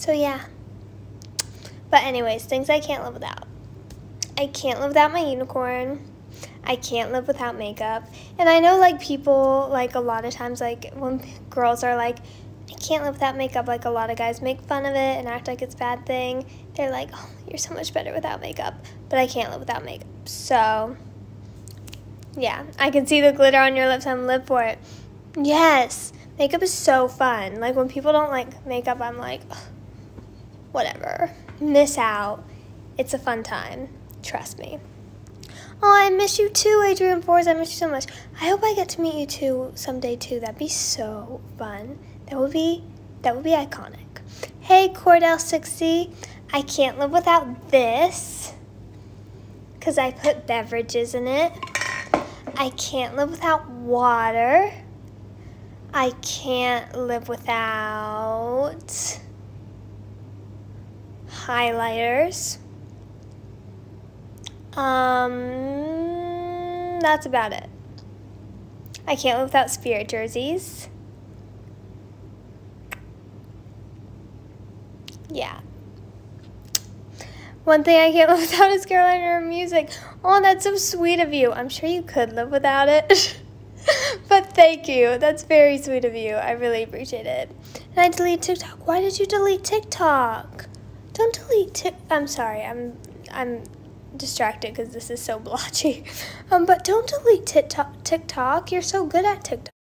So yeah. But anyways, things I can't live without. I can't live without my unicorn. I can't live without makeup. And I know, like, people, like, a lot of times, like, when girls are like, I can't live without makeup, like, a lot of guys make fun of it and act like it's a bad thing. They're like, oh, you're so much better without makeup. But I can't live without makeup. So, yeah. I can see the glitter on your lips. I'm live for it. Yes. Makeup is so fun. Like, when people don't like makeup, I'm like, ugh, whatever. Miss out. It's a fun time. Trust me. Oh, I miss you too, Adrian Forrest. I miss you so much. I hope I get to meet you too someday too. That'd be so fun. That would be iconic. Hey, Cordell60. I can't live without this because I put beverages in it. I can't live without water. I can't live without highlighters. That's about it. I can't live without Spirit jerseys. Yeah. One thing I can't live without is Carolina music. Oh, that's so sweet of you. I'm sure you could live without it. But thank you. That's very sweet of you. I really appreciate it. And I deleted TikTok. Why did you delete TikTok? Don't delete TikTok. I'm sorry. I'm distracted because this is so blotchy. But don't delete TikTok. You're so good at TikTok.